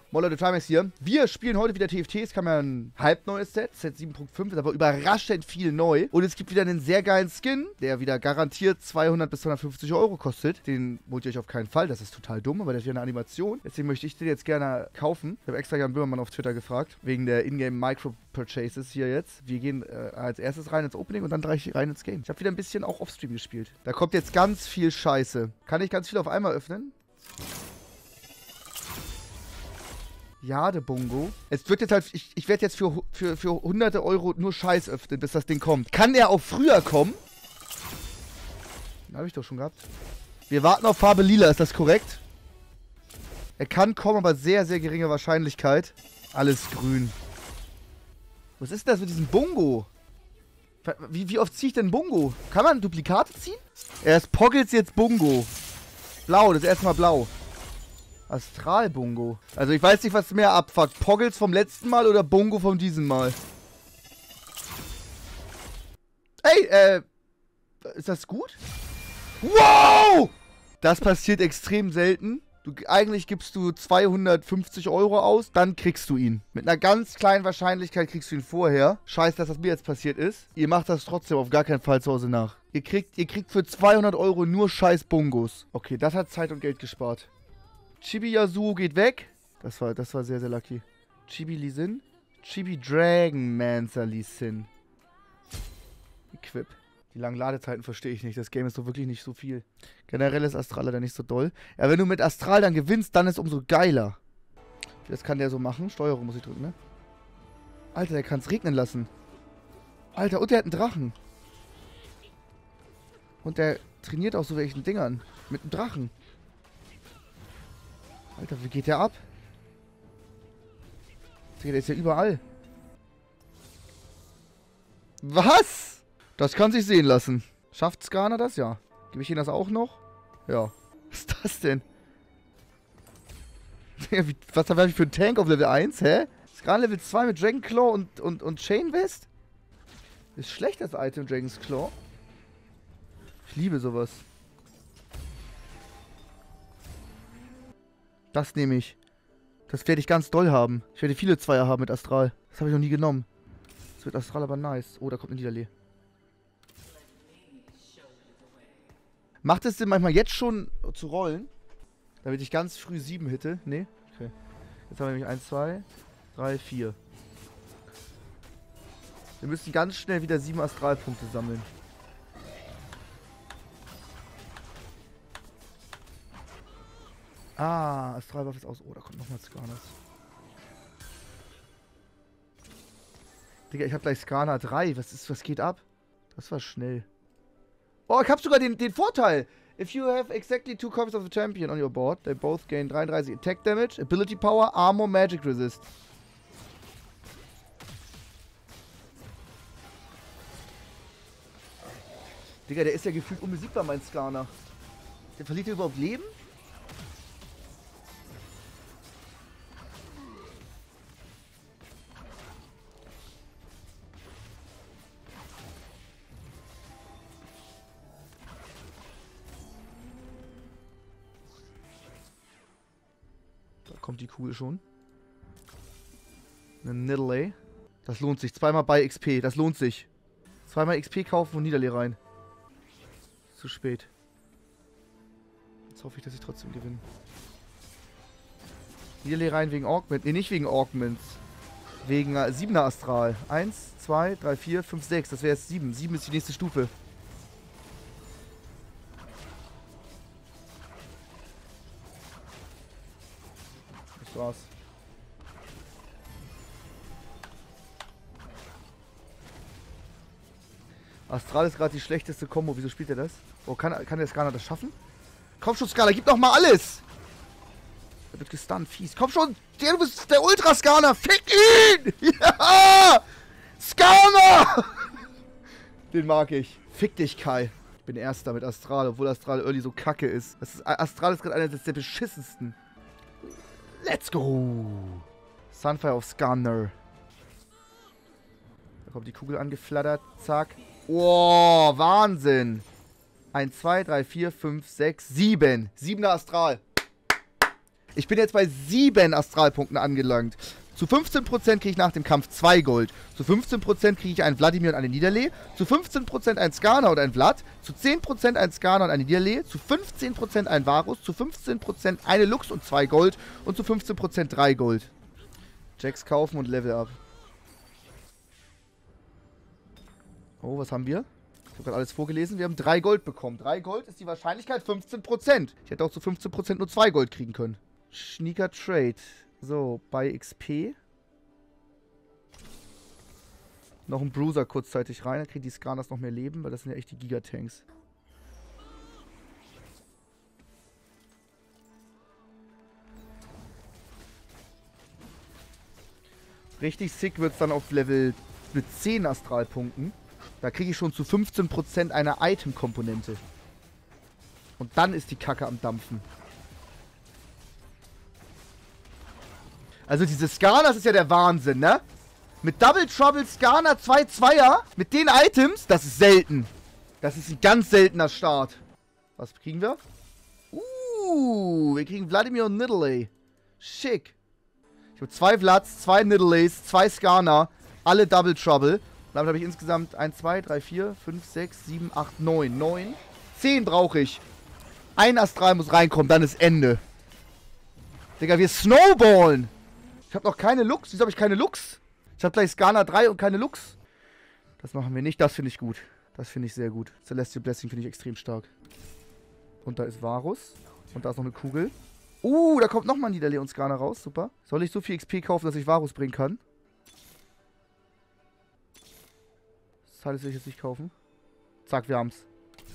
Moller de Trimax hier. Wir spielen heute wieder TFT. Es kam ja ein halbneues Set. Set 7.5 ist aber überraschend viel neu. Und es gibt wieder einen sehr geilen Skin, der wieder garantiert 200 bis 250 Euro kostet. Den holt ihr euch auf keinen Fall. Das ist total dumm, aber das ist ja eine Animation. Deswegen möchte ich den jetzt gerne kaufen. Ich habe extra Jan Böhmermann auf Twitter gefragt. Wegen der Ingame Micro-Purchases hier jetzt. Wir gehen als erstes rein ins Opening und dann rein ins Game. Ich habe wieder ein bisschen auch Offstream gespielt. Da kommt jetzt ganz viel Scheiße. Kann ich ganz viel auf einmal öffnen? Jade-Bungo. Es wird jetzt halt, ich werde jetzt für hunderte Euro nur Scheiß öffnen, bis das Ding kommt. Kann der auch früher kommen? Den habe ich doch schon gehabt. Wir warten auf Farbe Lila, ist das korrekt? Er kann kommen, aber sehr, sehr geringe Wahrscheinlichkeit. Alles grün. Was ist denn das mit diesem Bungo? Wie oft ziehe ich denn Bungo? Kann man Duplikate ziehen? Erst Poggles, jetzt Bungo. Blau, das erste Mal blau. Astral-Bungo. Also ich weiß nicht, was mehr abfuckt. Poggles vom letzten Mal oder Bungo von diesem Mal? Ey, ist das gut? Wow! Das passiert extrem selten. Eigentlich gibst du 250 Euro aus, dann kriegst du ihn. Mit einer ganz kleinen Wahrscheinlichkeit kriegst du ihn vorher. Scheiße, dass das mir jetzt passiert ist. Ihr macht das trotzdem auf gar keinen Fall zu Hause nach. Ihr kriegt für 200 Euro nur scheiß Bungos. Okay, das hat Zeit und Geld gespart. Chibi Yasuo geht weg. Das war sehr, sehr lucky. Chibi Lee Sin. Chibi Dragonmancer Lee Sin. Equip. Die langen Ladezeiten verstehe ich nicht. Das Game ist so wirklich nicht so viel. Generell ist Astral leider nicht so doll. Ja, wenn du mit Astral dann gewinnst, dann ist es umso geiler. Das kann der so machen. Steuerung muss ich drücken, ne? Alter, der kann es regnen lassen. Alter, und der hat einen Drachen. Und der trainiert auch so welchen Dingern. Mit einem Drachen. Alter, wie geht der ab? Der ist ja überall. Was? Das kann sich sehen lassen. Schafft Skana das? Ja. Gebe ich Ihnen das auch noch? Ja. Was ist das denn? Was habe ich für einen Tank auf Level 1? Hä? Skana Level 2 mit Dragon Claw und Chain Vest? Ist schlecht das Item, Dragon's Claw. Ich liebe sowas. Das nehme ich. Das werde ich ganz doll haben. Ich werde viele Zweier haben mit Astral. Das habe ich noch nie genommen. Das wird Astral aber nice. Oh, da kommt eine Niederlee. Macht es denn manchmal jetzt schon zu rollen? Damit ich ganz früh 7 hitte? Nee? Okay. Jetzt haben wir nämlich 1, 2, 3, 4. Wir müssen ganz schnell wieder 7 Astralpunkte sammeln. Ah, Astralwaffe ist aus. Oh, da kommt nochmal Skanas. Digga, ich hab gleich Skana 3. Was geht ab? Das war schnell. Oh, ich hab sogar den Vorteil. If you have exactly 2 copies of the champion on your board, they both gain 33 attack damage, ability power, armor, magic resist. Digga, der ist ja gefühlt unbesiegbar, mein Skana. Der verliert ja überhaupt Leben? Kommt die Kugel schon. Eine Nidalee. Das lohnt sich. Zweimal bei XP. Das lohnt sich. Zweimal XP kaufen und Nidalee rein. Zu spät. Jetzt hoffe ich, dass ich trotzdem gewinne. Nidalee rein wegen Augment. Ne, nicht wegen Augments. Wegen 7er Astral. 1, 2, 3, 4, 5, 6. Das wäre jetzt 7. 7 ist die nächste Stufe. War's. Astral ist gerade die schlechteste Kombo. Wieso spielt er das? Oh, kann der Skana das schaffen? Komm schon, Skana, gib doch mal alles! Er wird gestunt, fies. Komm schon! Du bist der Ultra-Skana! Fick ihn! Ja! Skana! Den mag ich. Fick dich, Kai. Ich bin Erster mit Astral, obwohl Astral Early so kacke ist. Astral ist gerade einer der beschissensten. Let's go! Sunfire auf Scanner. Da kommt die Kugel angeflattert. Zack. Oh, Wahnsinn. 1, 2, 3, 4, 5, 6, 7. 7er Astral. Ich bin jetzt bei 7 Astralpunkten angelangt. Zu 15% kriege ich nach dem Kampf 2 Gold. Zu 15% kriege ich einen Wladimir und eine Niederlee. Zu 15% ein Skarner und ein Vlad. Zu 10% ein Skarner und eine Niederlee. Zu 15% ein Varus. Zu 15% eine Lux und 2 Gold. Und zu 15% 3 Gold. Jacks kaufen und Level up. Oh, was haben wir? Ich habe gerade alles vorgelesen. Wir haben 3 Gold bekommen. 3 Gold ist die Wahrscheinlichkeit 15%. Ich hätte auch zu 15% nur 2 Gold kriegen können. Sneaker Trade. So, bei XP. Noch ein Bruiser kurzzeitig rein. Dann kriegen die Skarners noch mehr Leben, weil das sind ja echt die Gigatanks. Richtig sick wird es dann auf Level mit 10 Astralpunkten. Da kriege ich schon zu 15% eine Item-Komponente. Und dann ist die Kacke am Dampfen. Also diese Skarners ist ja der Wahnsinn, ne? Mit Double Trouble Skarner 2 Zweier, mit den Items, das ist selten. Das ist ein ganz seltener Start. Was kriegen wir? Wir kriegen Wladimir und Nidalee. Schick. Ich habe 2 Vlads, 2 Nidalees, 2 Skarner, alle Double Trouble. Und damit habe ich insgesamt 1, 2, 3, 4, 5, 6, 7, 8, 9. 9. 10 brauche ich. Ein Astral muss reinkommen, dann ist Ende. Digga, wir snowballen. Ich habe noch keine Lux. Wieso habe ich keine Lux? Ich habe gleich Skarner 3 und keine Lux. Das machen wir nicht. Das finde ich gut. Das finde ich sehr gut. Celestial Blessing finde ich extrem stark. Und da ist Varus. Und da ist noch eine Kugel. Da kommt nochmal ein Niederlee und Skarner raus. Super. Soll ich so viel XP kaufen, dass ich Varus bringen kann? Das Teil will ich jetzt nicht kaufen. Zack, wir haben's.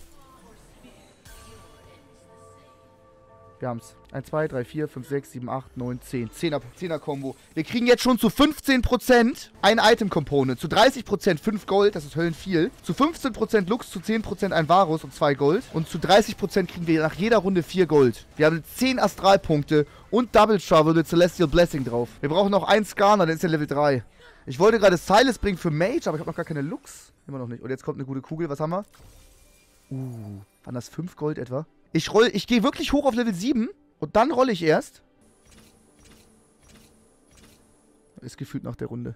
Wir haben's. 1, 2, 3, 4, 5, 6, 7, 8, 9, 10. 10er-Kombo. Wir kriegen jetzt schon zu 15% ein Item-Component. Zu 30% 5 Gold, das ist höllenviel. Zu 15% Lux, zu 10% ein Varus und 2 Gold. Und zu 30% kriegen wir nach jeder Runde 4 Gold. Wir haben 10 Astralpunkte und Double Trouble mit Celestial Blessing drauf. Wir brauchen noch einen Skarner, dann ist der Level 3. Ich wollte gerade Silas bringen für Mage, aber ich habe noch gar keine Lux. Immer noch nicht. Und jetzt kommt eine gute Kugel. Was haben wir? Waren das 5 Gold etwa? Ich gehe wirklich hoch auf Level 7 und dann rolle ich erst. Ist gefühlt nach der Runde.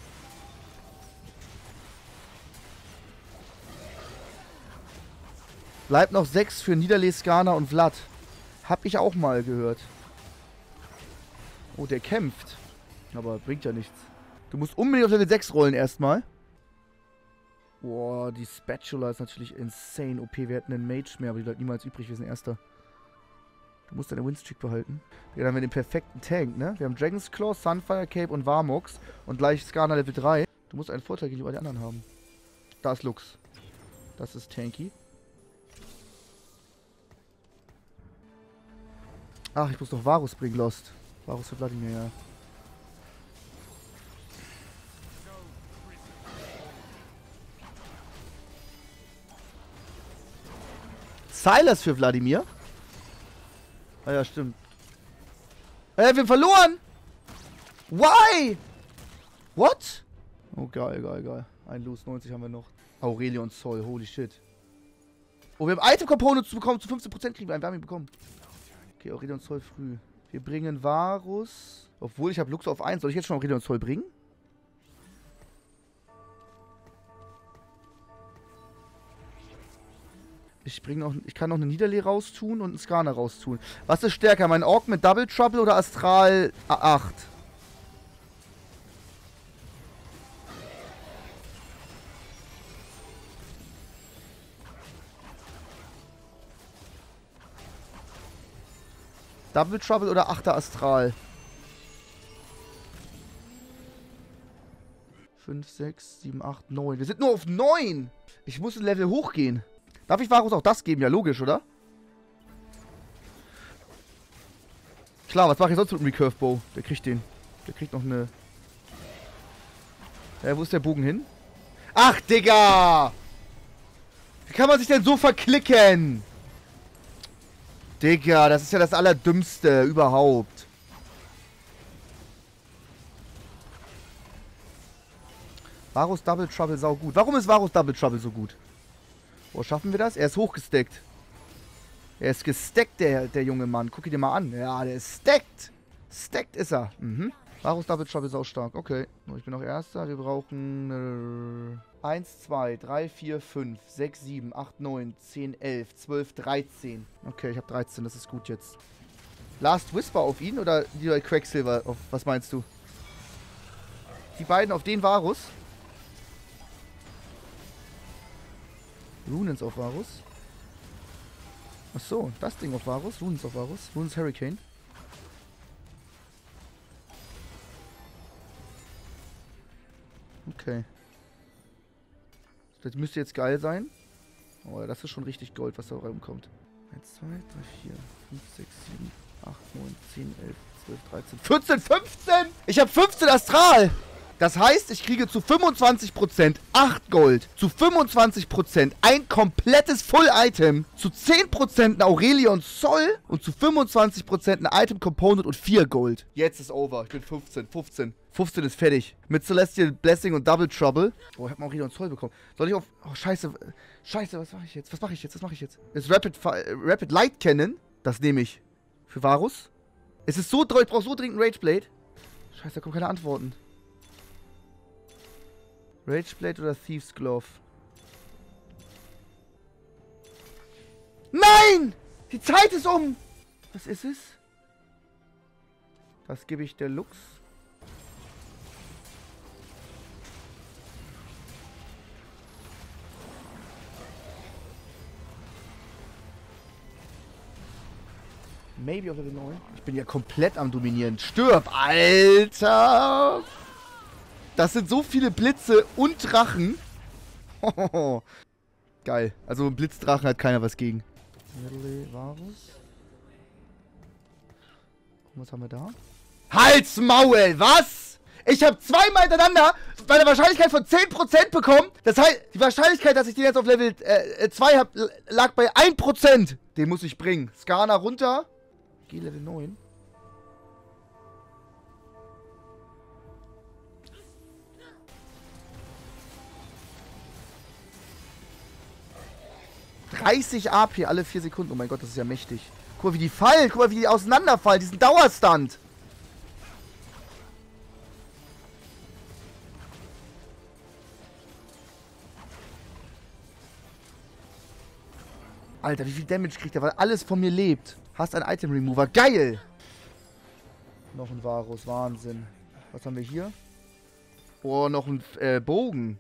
Bleibt noch 6 für Nidalee, Skarner und Vlad. Hab ich auch mal gehört. Oh, der kämpft. Aber bringt ja nichts. Du musst unbedingt auf Level 6 rollen erstmal. Boah, die Spatula ist natürlich insane OP. Wir hätten einen Mage mehr, aber die bleibt niemals übrig. Wir sind Erster. Du musst deine Winstreak behalten. Ja, dann haben wir den perfekten Tank, ne? Wir haben Dragon's Claw, Sunfire Cape und Warmox. Und gleich Skarner Level 3. Du musst einen Vorteil gegenüber den anderen haben. Da ist Lux. Das ist tanky. Ach, ich muss noch Varus bringen, Lost. Varus für Vladimir, ja. Silas für Wladimir. Ah ja, stimmt. Wir haben verloren! Why? What? Oh, geil, geil, geil. Ein Los 90 haben wir noch. Aurelion Zoll, holy shit. Oh, wir haben Item-Components bekommen. Zu 15% kriegen wir einen. Wir haben ihn bekommen. Okay, Aurelion Zoll früh. Wir bringen Varus. Obwohl, ich habe Lux auf 1. Soll ich jetzt schon Aurelion Zoll bringen? Ich kann noch eine Nidalee raustun und einen Skarner raustun. Was ist stärker? Mein Ork mit Double Trouble oder Astral 8? Double Trouble oder 8er Astral? 5, 6, 7, 8, 9. Wir sind nur auf 9! Ich muss ein Level hochgehen. Darf ich Varus auch das geben? Ja, logisch, oder? Klar, was mache ich sonst mit dem Recurve Bow? Der kriegt den. Der kriegt noch eine... Wo ist der Bogen hin? Ach, Digga! Wie kann man sich denn so verklicken? Digga, das ist ja das Allerdümmste überhaupt. Varus Double Trouble sau gut. Warum ist Varus Double Trouble so gut? Oh, schaffen wir das? Er ist hochgesteckt. Er ist gestackt, der junge Mann. Guck ihn dir mal an. Ja, der ist stacked. Stacked ist er. Mhm. Varus Double Trouble ist auch stark. Okay. Ich bin noch Erster. Wir brauchen 1, 2, 3, 4, 5, 6, 7, 8, 9, 10, 11, 12, 13. Okay, ich habe 13. Das ist gut jetzt. Last Whisper auf ihn oder die Quacksilver? Auf, was meinst du? Die beiden auf den Varus. Runens auf Varus. Achso, das Ding auf Varus. Runens auf Varus. Runens Hurricane. Okay. Das müsste jetzt geil sein. Oh, das ist schon richtig Gold, was da rumkommt. 1, 2, 3, 4, 5, 6, 7, 8, 9, 10, 11, 12, 13, 14, 15! Ich habe 15 Astral! Das heißt, ich kriege zu 25% 8 Gold, zu 25% ein komplettes Full-Item, zu 10% ein Aurelion Sol und zu 25% ein Item Component und 4 Gold. Jetzt ist over. Ich bin 15. 15 ist fertig. Mit Celestial Blessing und Double Trouble. Oh, ich habe Aurelion Sol bekommen. Soll ich auf... Oh, scheiße. Scheiße, was mache ich jetzt? Was mache ich jetzt? Das Rapid Light Cannon. Das nehme ich. Für Varus. Es ist so... Ich brauche so dringend einen Rageblade. Scheiße, da kommen keine Antworten. Rageblade oder Thieves Glove? Nein! Die Zeit ist um! Was ist es? Das gebe ich der Lux. Maybe auf Level 9. Ich bin ja komplett am Dominieren. Stirb, Alter! Das sind so viele Blitze und Drachen. Geil. Also Blitzdrachen hat keiner was gegen. Varus. Was haben wir da? Halt's Maul, was? Ich habe zweimal hintereinander bei der Wahrscheinlichkeit von 10% bekommen. Das heißt, die Wahrscheinlichkeit, dass ich den jetzt auf Level 2 habe, lag bei 1%. Den muss ich bringen. Skana runter. Geh Level 9. ...30 AP alle 4 Sekunden. Oh mein Gott, das ist ja mächtig. Guck mal, wie die fallen. Guck mal, wie die auseinanderfallen. Diesen Dauerstand. Alter, wie viel Damage kriegt er, weil alles von mir lebt. Hast ein Item Remover. Geil! Noch ein Varus. Wahnsinn. Was haben wir hier? Oh, noch ein Bogen.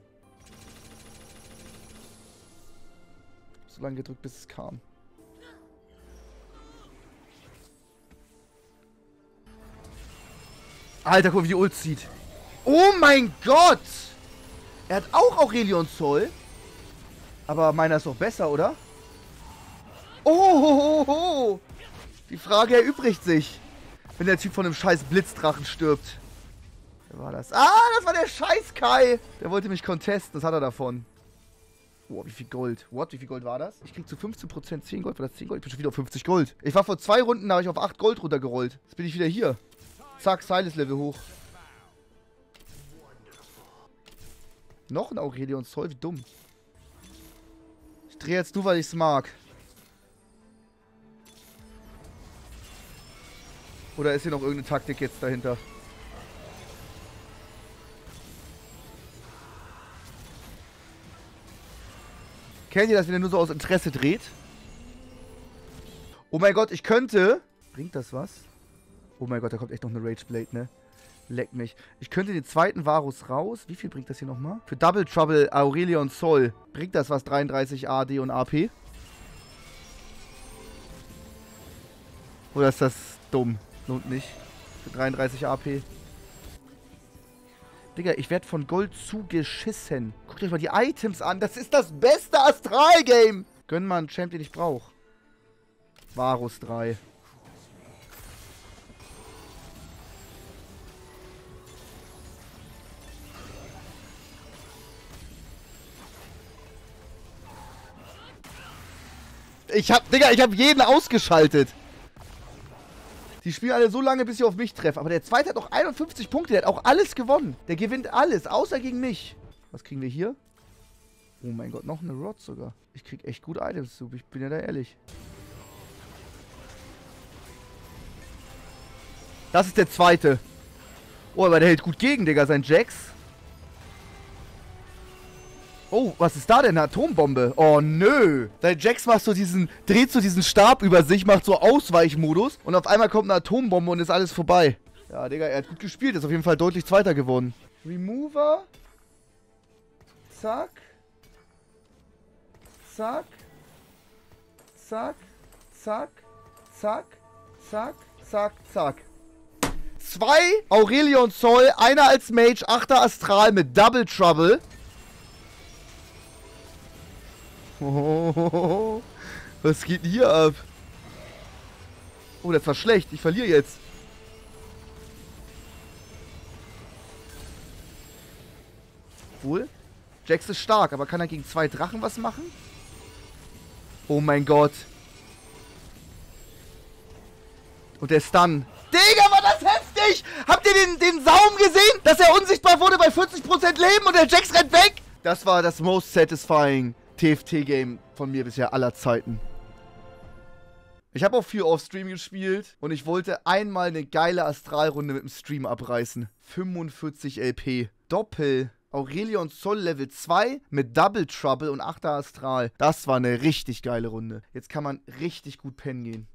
So lange gedrückt, bis es kam. Alter, guck mal, wie die Ult zieht. Oh mein Gott! Er hat auch Aurelion Sol. Aber meiner ist doch besser, oder? Oh! Die Frage erübrigt sich. Wenn der Typ von einem scheiß Blitzdrachen stirbt. Wer war das? Ah, das war der scheiß Kai! Der wollte mich contesten, das hat er davon. Oh, wie viel Gold. What? Wie viel Gold war das? Ich krieg zu 15% 10 Gold. War das 10 Gold? Ich bin schon wieder auf 50 Gold. Ich war vor 2 Runden, da habe ich auf 8 Gold runtergerollt. Jetzt bin ich wieder hier. Zack, Silas Level hoch. Noch ein Aurelion Sol, wie dumm. Ich drehe jetzt nur, weil ich es mag. Oder ist hier noch irgendeine Taktik jetzt dahinter? Kennt ihr das, wenn er nur so aus Interesse dreht? Oh mein Gott, ich könnte... Bringt das was? Oh mein Gott, da kommt echt noch eine Rageblade, ne? Leck mich. Ich könnte den zweiten Varus raus. Wie viel bringt das hier nochmal? Für Double Trouble Aurelion Sol. Bringt das was? 33 AD und AP? Oder ist das dumm? Lohnt nicht. Für 33 AP. Digga, ich werde von Gold zugeschissen. Guckt euch mal die Items an. Das ist das beste Astral-Game. Gönn mal einen Champ, den ich brauche. Varus 3. Ich hab jeden ausgeschaltet. Die spielen alle so lange, bis sie auf mich treffen. Aber der zweite hat noch 51 Punkte. Der hat auch alles gewonnen. Der gewinnt alles, außer gegen mich. Was kriegen wir hier? Oh mein Gott, noch eine Rod sogar. Ich krieg echt gute Items zu. Ich bin ja da ehrlich. Das ist der zweite. Oh, aber der hält gut gegen, Digga, sein Jax. Oh, was ist da denn? Eine Atombombe. Oh, nö. Dein Jax macht so dreht so diesen Stab über sich, macht so Ausweichmodus. Und auf einmal kommt eine Atombombe und ist alles vorbei. Ja, Digga, er hat gut gespielt. Ist auf jeden Fall deutlich Zweiter geworden. Remover. Zack. Zack. Zack. Zack. Zack. Zack. Zack. Zack. 2 Aurelion Sol, einer als Mage, 8er Astral mit Double Trouble. Oh, was geht denn hier ab? Oh, das war schlecht. Ich verliere jetzt. Wohl. Jax ist stark, aber kann er gegen 2 Drachen was machen? Oh mein Gott. Und der Stun. Digga, war das heftig! Habt ihr den Saum gesehen? Dass er unsichtbar wurde bei 40% Leben und der Jax rennt weg? Das war das most satisfying TFT-Game von mir bisher aller Zeiten. Ich habe auch viel Off-Stream gespielt und ich wollte einmal eine geile Astralrunde mit dem Stream abreißen. 45 LP. Doppel. Aurelion Sol Level 2 mit Double Trouble und 8er Astral. Das war eine richtig geile Runde. Jetzt kann man richtig gut pennen gehen.